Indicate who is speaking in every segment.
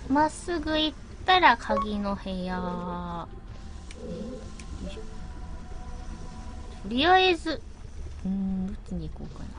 Speaker 1: まっすぐ行ったら鍵の部屋。よいしょ。とりあえず、どっちに行こうかな。こ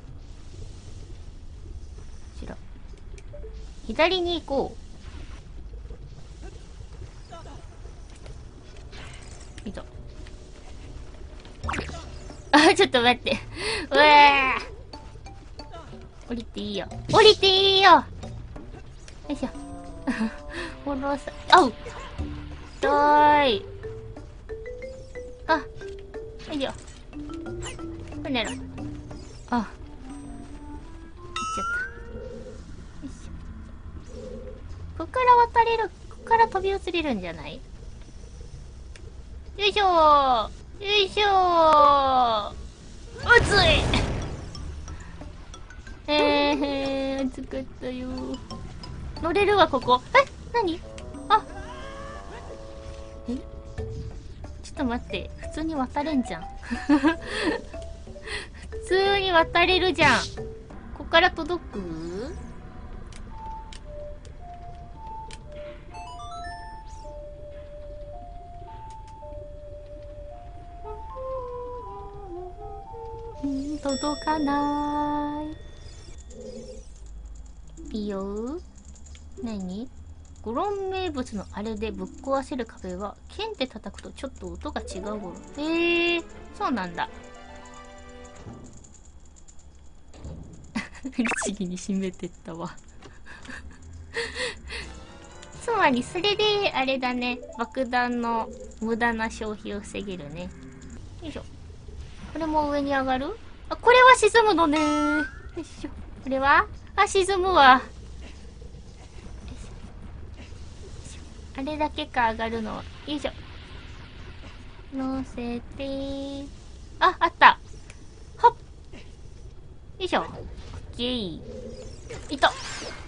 Speaker 1: ちら。左に行こう。いざ。あ、ちょっと待って。うわー。降りていいよ。降りていいよ。よいしょ。おろさ、あう。痛い。あ、よいしょ。こねろ。あ、行っちゃった。よいしょ。こっから渡れる、こっから飛び移れるんじゃない？よいしょー。よいしょー。熱い。暑かったよ。乗れるわ、ここ。何？あ、ちょっと待って。普通に渡れんじゃん。普通に渡れるじゃん。ここから届く？届かない。いいよ。何？ゴロン名物のあれでぶっ壊せる壁は剣で叩くとちょっと音が違うゴロ。そうなんだ。律儀に閉めてったわ。つまりそれであれだね、爆弾の無駄な消費を防げるね。よいしょ。これも上に上がる？あ、これは沈むのね。よいしょ。これは？あ、沈むわ。あれだけか上がるの。よいしょ。乗せて。あ、あった。はっ。よいしょ。オッケー。いた。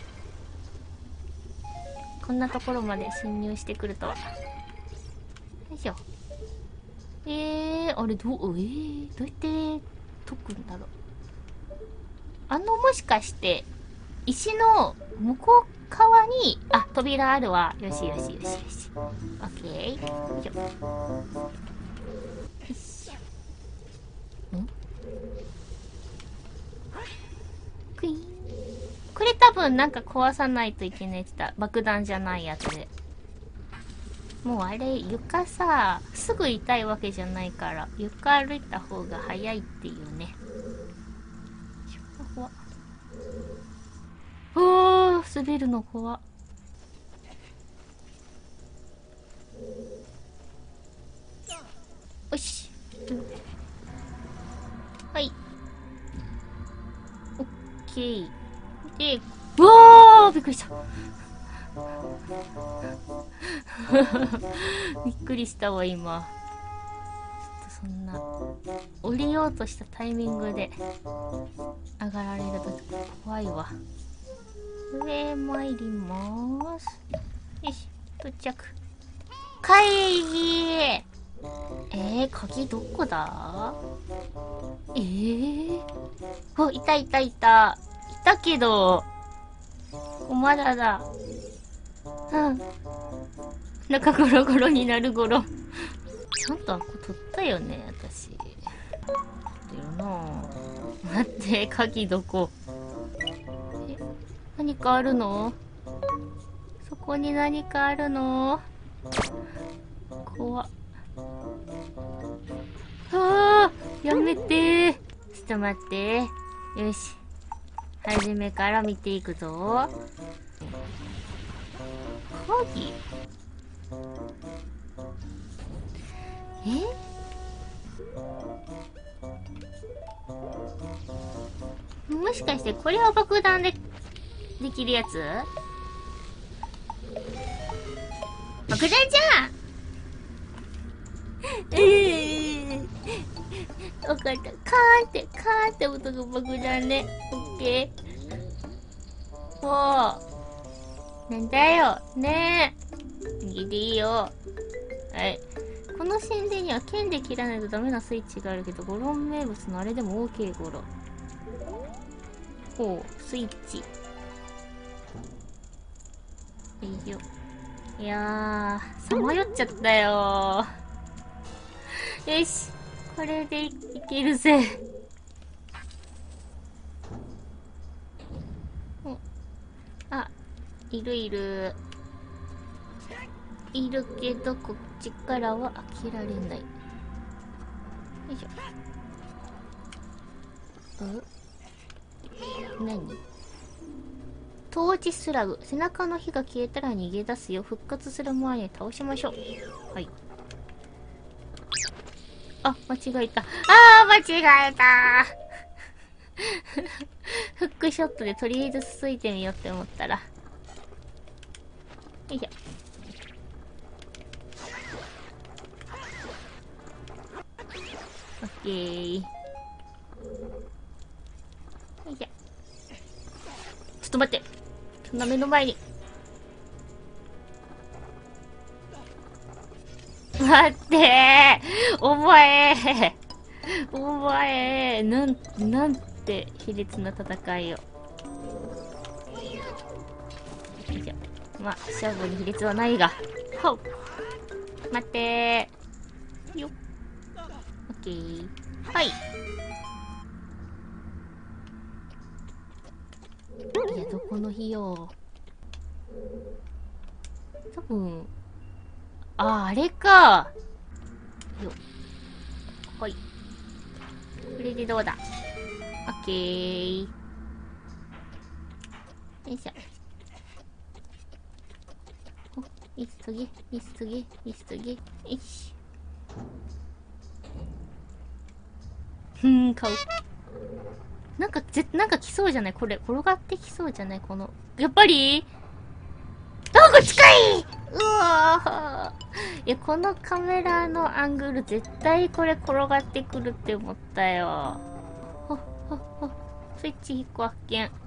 Speaker 1: こんなところまで侵入してくるとは。よいしょ。あれどうやって解くんだろう。もしかして、石の向こう側に、あ、扉あるわ。よしよしよしよし。オッケー。よいしょ。よいしょ。クイーン。これ多分なんか壊さないといけないやつだ。爆弾じゃないやつで。もうあれ、床さ、すぐ痛いわけじゃないから、床歩いた方が早いっていうね。滑るの怖っ。よし。はい。オッケー。で、うわー、びっくりした。びっくりしたわ、今。ちょっとそんな、降りようとしたタイミングで、上がられると怖いわ。上参ります。よし、到着。会議。鍵どこだ？お、いたいたいた。いたけど、まだだ。うん。中ゴロゴロになるゴロ。ちゃんとあっこ取ったよね、私。取ってるなぁ。待って、鍵どこ？何かあるの？そこに何かあるの？怖っ。やめてー。ちょっと待って。よし。初めから見ていくぞ。鍵？もしかしてこれは爆弾でできるやつ？爆弾じゃん。わかった。カーンって音が爆弾ね。オッケー。もう、なんだよ。ねえ。右でいいよ。はい。この神殿には剣で切らないとダメなスイッチがあるけど、ゴロン名物のあれでも OK ゴロ。ほう、スイッチ。 よいしょ。いやー、さまよっちゃったよー。よし。これでいけるぜ。あ、いるいる。いるけど、こっちからは開けられない。よいしょ。何？トーチスラグ。背中の火が消えたら逃げ出すよ。復活する前に倒しましょう。はい。あ、間違えた。間違えたフックショットでとりあえずつついてみようって思ったら。よいしょ。オッケー。よいしょ。ちょっと待って。そんな目の前に。待ってー、お前なんて卑劣な戦いを。よいしょ。まあ、勝負に卑劣はないが。ほっ。待ってー。よっ。オッケー。はい。いや、どこの日よ。多分、あれか。よ。はい。これでどうだ。オッケー。よいしょ。急げ。よし。買う。なんか来そうじゃないこれ。転がってきそうじゃないこの。やっぱり近いうわー。いや、このカメラのアングル絶対これ転がってくるって思ったよ。スイッチ1個発見。はい。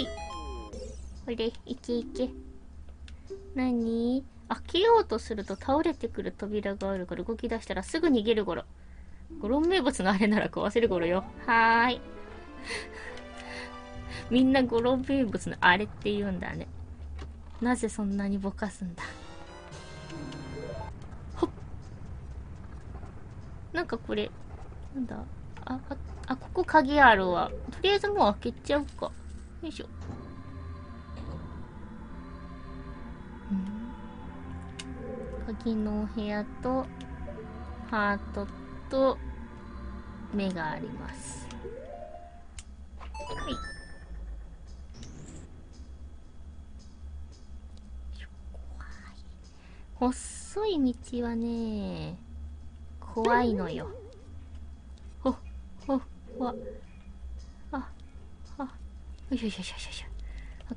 Speaker 1: これ、いけ。何？開けようとすると倒れてくる扉があるから動き出したらすぐ逃げるゴロ。ゴロン名物のあれなら壊せるゴロよ。はーい。みんなゴロン名物のあれって言うんだね。なぜそんなにぼかすんだ。ほっ。なんかこれ、なんだ。ここ鍵あるわ。とりあえずもう開けちゃうか。よいしょ。鍵のお部屋と、ハートと、目があります。はい。細い道はね、怖いのよ。ほわ。よし。オッケー。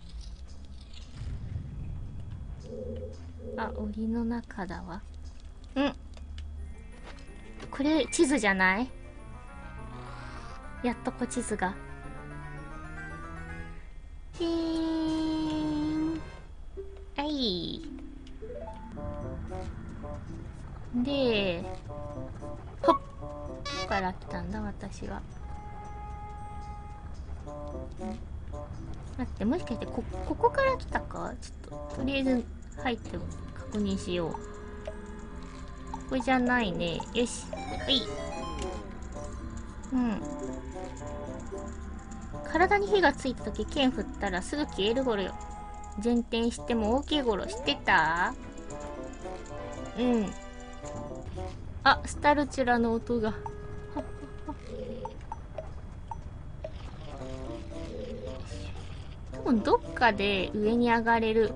Speaker 1: 檻の中だわ。これ、地図じゃない？やっと地図が。はい。で、ほっ。どこから来たんだ、私は。待って、もしかしてここから来たか？ちょっと、とりあえず入って確認しよう。ここじゃないね。よし。はい。体に火がついた時剣振ったらすぐ消えるゴロよ。前転しても OK ゴロ。知ってた？スタルチュラの音が。多分どっかで上に上がれる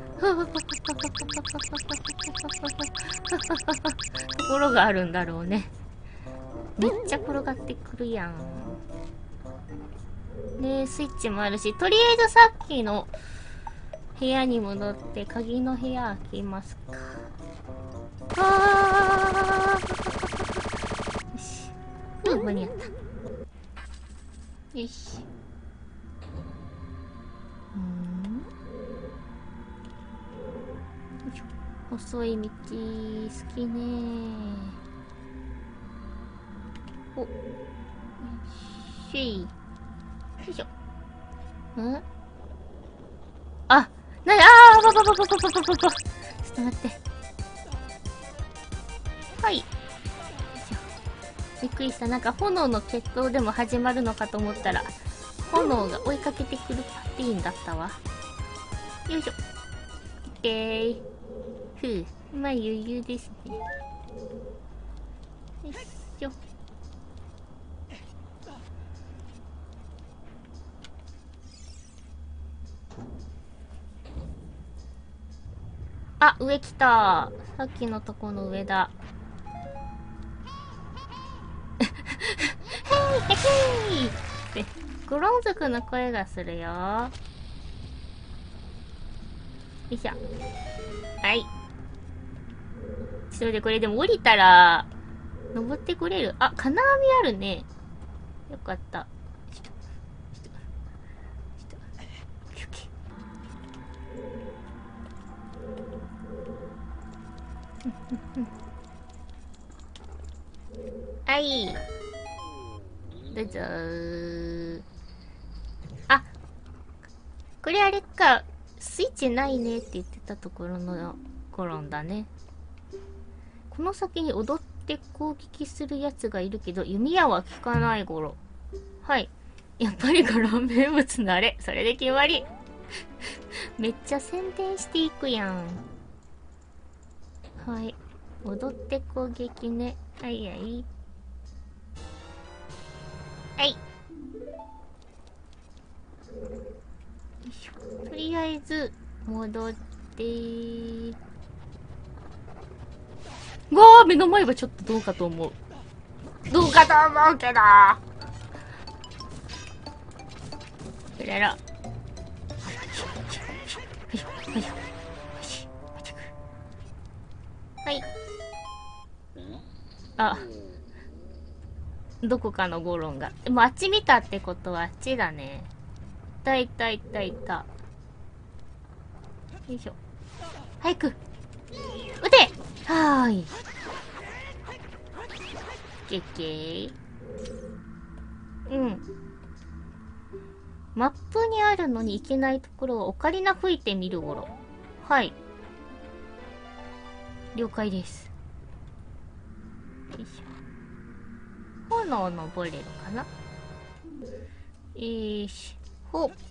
Speaker 1: ところがあるんだろうね。めっちゃ転がってくるやん。で、スイッチもあるし、とりあえずさっきの部屋に戻って鍵の部屋開けますか。よし。間に合った。よし。細い道好きね。おっしょい。よいしょ。 なに、ばばばばばばばばば。ちょっと待って。はい。よいしょ。びっくりした。なんか炎の決闘でも始まるのかと思ったら、炎が追いかけてくるパティーンだったわ。よいしょ。オッケー。ふう。まあ余裕ですね。よいしょ。あ、上来た。さっきのとこの上だ。ヘイヘイって、ゴロン族の声がするよ。よいしょ。はい。ちょっと待って、これでも降りたら、登ってこれる。あ、金網あるね。よかった。はい。どうぞー。あ、これあれか。スイッチないねって言ってたところのコロンだね。この先に踊って攻撃するやつがいるけど、弓矢は効かないゴロ。はい。やっぱりゴロン名物のあれ。それで決まり。めっちゃ宣伝していくやん。はい。踊って攻撃ね。はいはい。はい。とりあえず、戻ってー。うわー、目の前はちょっとどうかと思う。どうかと思うけどー。らら。はい。あ。どこかのゴロンが。でもあっち見たってことはあっちだね。いたいたいたいた。よいしょ。早く撃て。はーい。ケッケー。うん。マップにあるのに行けないところをオカリナ吹いてみるゴロ。はい。了解です。よいしょ。炎登れるかな。ほっ。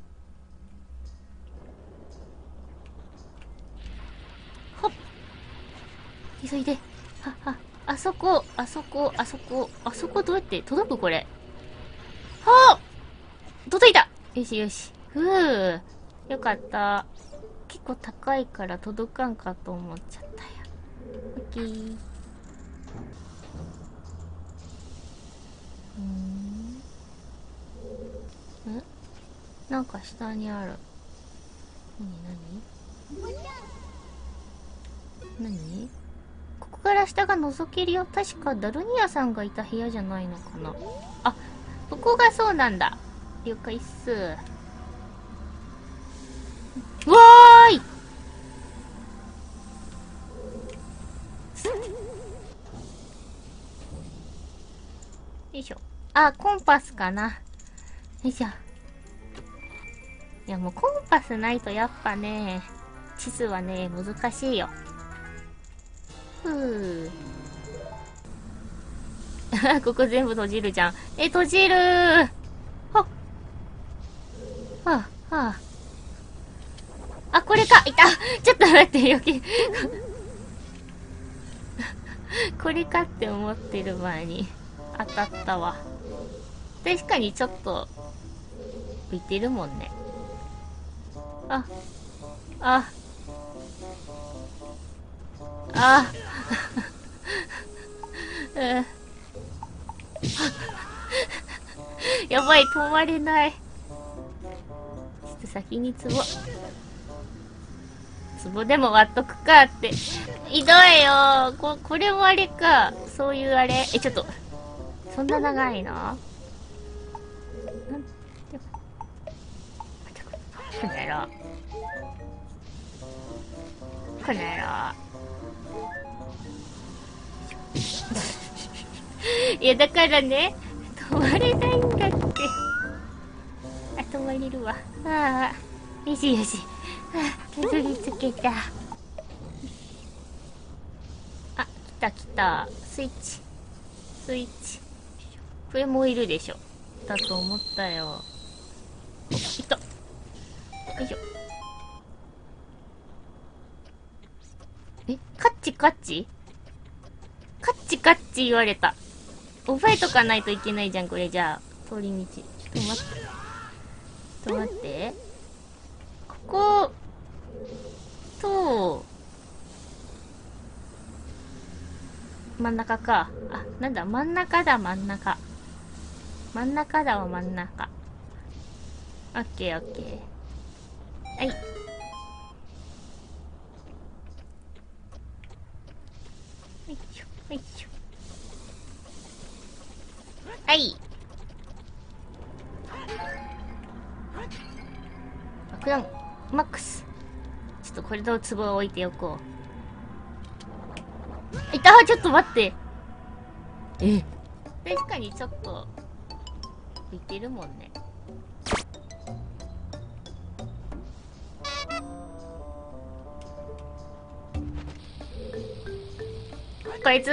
Speaker 1: ほっ。急いで。はっは。あそこ、あそこ、あそこ、あそこどうやって届くこれ。はあ届いた。よしよし。ふう。よかった。結構高いから届かんかと思っちゃったよ。オッケー。んなんか下にある。なにここから下が覗けるよ。確かダルニアさんがいた部屋じゃないのかな。あ、ここがそうなんだ。了解っす。わーいよいしょ。あ、コンパスかな。よいしょ。いやもうコンパスないとやっぱね、地図はね、難しいよ。ふぅ。ここ全部閉じるじゃん。閉じるー。はっ。はあ、はあ。あ、これかいたちょっと待って、余計。これかって思ってる前に当たったわ。確かにちょっと、浮いてるもんね。あ、あ、あ、やばい、止まれない。ちょっと先に壺でも割っとくかって。ひどいよ。これもあれか。そういうあれ。ちょっと。そんな長いの？この野郎。この野郎。いや、だからね、止まれないんだって。あ、止まれるわ。ああ。よしよし。 たどり着けた。あ、来た来た。スイッチ。スイッチ。これもいるでしょ。だと思ったよ。お、いた。よいしょ。え、カッチカッチカッチカッチ言われた。覚えとかないといけないじゃん、これじゃあ。通り道。ちょっと待って。ちょっと待って。ここ、と、真ん中か。あ、なんだ、真ん中だ、真ん中。真ん中だわ、真ん中。オッケー、オッケー。はい。よいしょ、よいしょ。はい。爆弾、マックス。ちょっとこれと壺を置いておこう。いた、ちょっと待って。え、確かにちょっと、浮いてるもんね。こいつ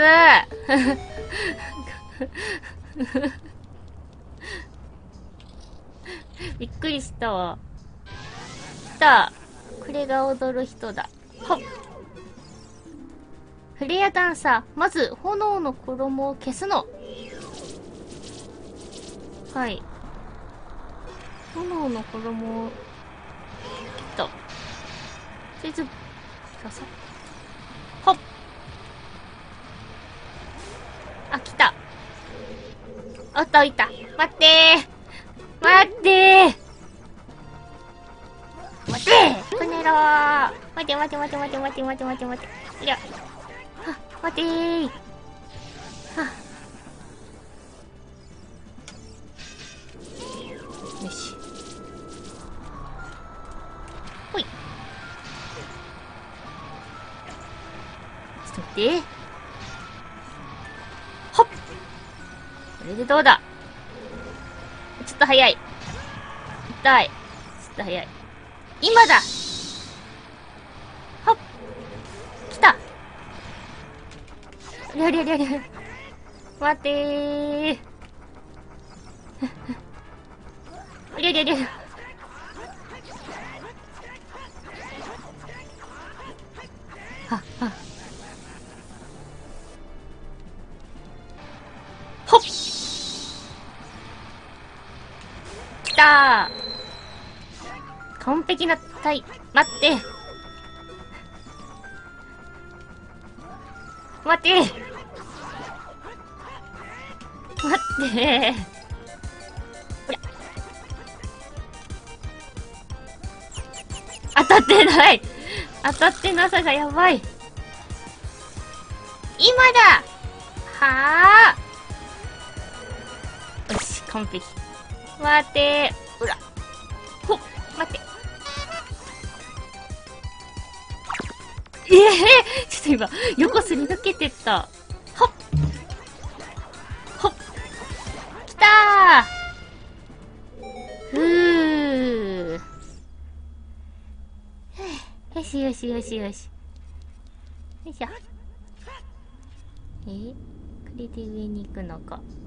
Speaker 1: びっくりしたわ。来た。これが踊る人だ。ほっ。フレアダンサー。まず、炎の衣を消すの。はい。炎の衣を、切った。とりあえず、ささ。ほっ。あ、来た。おっと、いた。待ってー。待ってー。待てー。こねろー。待て待て待て待て待て待て待て待て。いや。は、待てー。は。よし。ほい。ちょっと待って。ほっ。これでどうだ。ちょっと早い。痛い。ちょっと早い。今だ。ほっ。来た。りゃりゃりゃりゃ。待てー。りゃりゃりゃ。はっはっ。ほっ。来たー。完璧な待って。待って。待って。ほら。当たってない。当たってなさがやばい。今だ。はあ。よし、完璧。待てー。ほら。ほっ。待って。ちょっと今、横すり抜けてった。ほっ。ほっ。来たー。ふー。よしよしよしよし。よいしょ。これで上に行くのか。